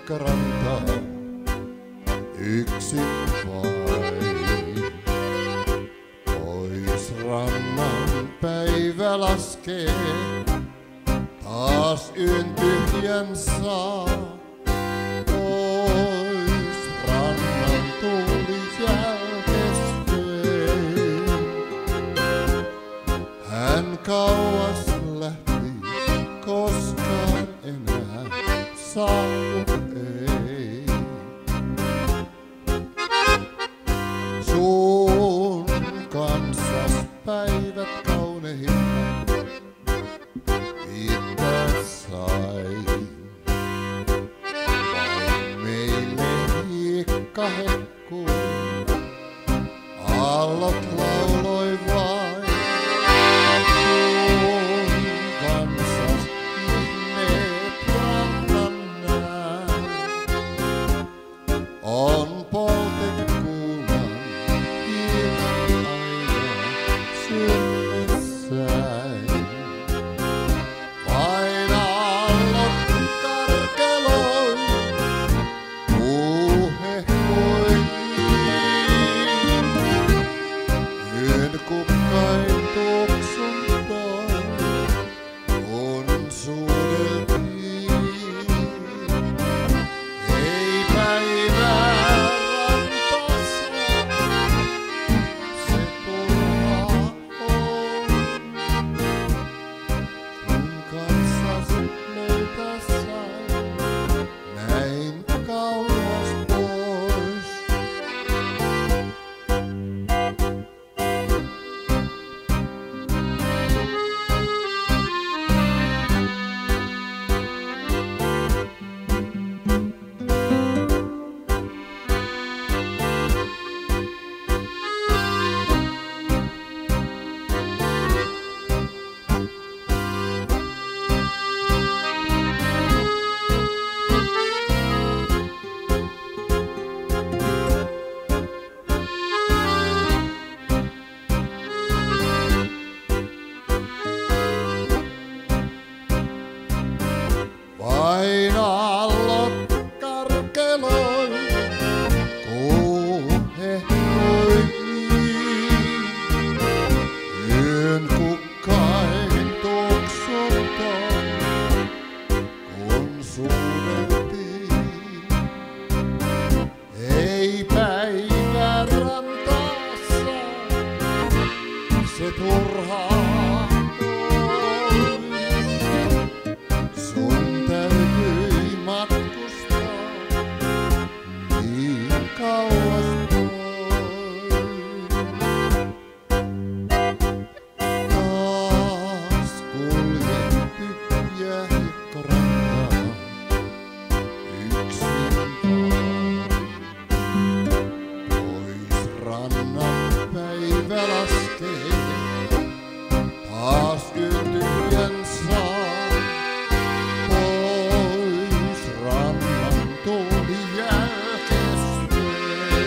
hiekkarantaan yksin vain. Pois rannan päivä laskee, taas yön tyhjän saa. Pois rannan tuuli jälkesteen. Hän kauas lähti, koskaan enää saapu ei. Sun kanssas päivät kaunehimmat viittää sain. Vain meille hiekka hekkuu, aallot lauloi vain. Sun kanssas ihmeet rannan näin. On poltekuulan hiilet aina synnessään. Vain aallot karkeloi, puu hehkoi niin. Yön kukkain tuoksuntoi, kun suudeltiin. Ei päivää rantassa, se turhaa on. Sun kanssas löytää sain, näin kauas pois. Vain aallot karkeloi, kuu hehkoi niin. Yön kukkain tuoksuttoi, kun suudeltiin. Ei päivä rantassa, se turhaa pois. Sun täytyi matkustaa niin kauas pois. Taas kuljen tyhjää hiekkarantaa yksin vain. Pois rannan päivä laskee, taas yön tyhjän saa. Pois rannan tuuli jälkesteen.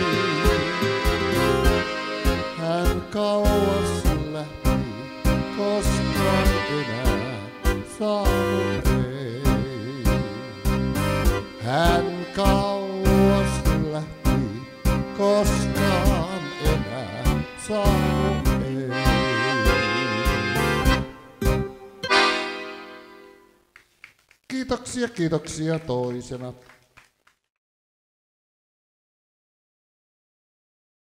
Hän kauas lähti, koskaan enää saavu ei. Hän kauas lähti, koskaan enää saavu ei. Kiitoksia, kiitoksia toisena.